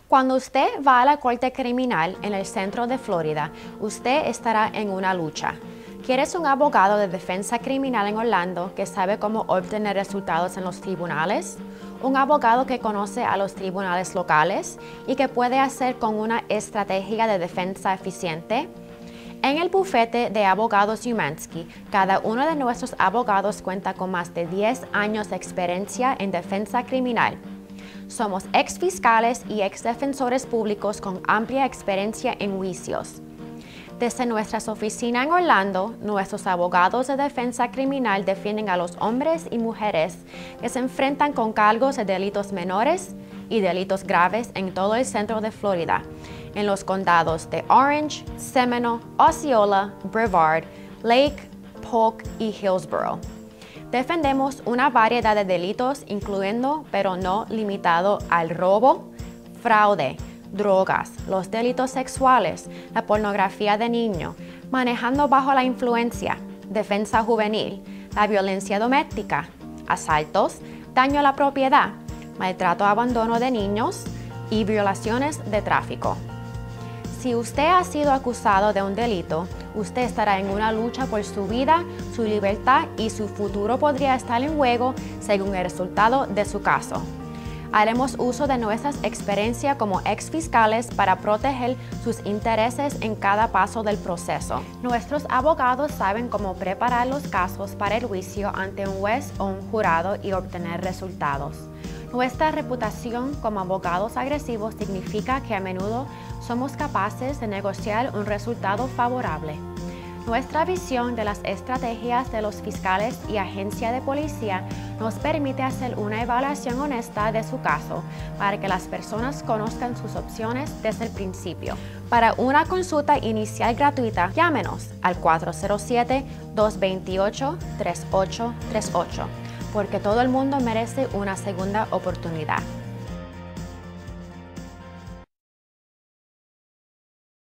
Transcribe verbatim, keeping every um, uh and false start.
Cuando usted va a la corte criminal en el centro de Florida, usted estará en una lucha. ¿Quieres un abogado de defensa criminal en Orlando que sabe cómo obtener resultados en los tribunales? ¿Un abogado que conoce a los tribunales locales y que puede hacer con una estrategia de defensa eficiente? En el bufete de abogados Umansky, cada uno de nuestros abogados cuenta con más de diez años de experiencia en defensa criminal. Somos ex fiscales y ex defensores públicos con amplia experiencia en juicios. Desde nuestras oficinas en Orlando, nuestros abogados de defensa criminal defienden a los hombres y mujeres que se enfrentan con cargos de delitos menores y delitos graves en todo el centro de Florida, en los condados de Orange, Seminole, Osceola, Brevard, Lake, Polk y Hillsborough. Defendemos una variedad de delitos, incluyendo, pero no limitado al robo, fraude, drogas, los delitos sexuales, la pornografía de niños, manejando bajo la influencia, defensa juvenil, la violencia doméstica, asaltos, daño a la propiedad, maltrato o abandono de niños y violaciones de tráfico. Si usted ha sido acusado de un delito, usted estará en una lucha por su vida, su libertad y su futuro podría estar en juego según el resultado de su caso. Haremos uso de nuestras experiencias como ex fiscales para proteger sus intereses en cada paso del proceso. Nuestros abogados saben cómo preparar los casos para el juicio ante un juez o un jurado y obtener resultados. Nuestra reputación como abogados agresivos significa que a menudo somos capaces de negociar un resultado favorable. Nuestra visión de las estrategias de los fiscales y agencia de policía nos permite hacer una evaluación honesta de su caso para que las personas conozcan sus opciones desde el principio. Para una consulta inicial gratuita, llámenos al cuatro cero siete, dos dos ocho, tres ocho tres ocho, porque todo el mundo merece una segunda oportunidad.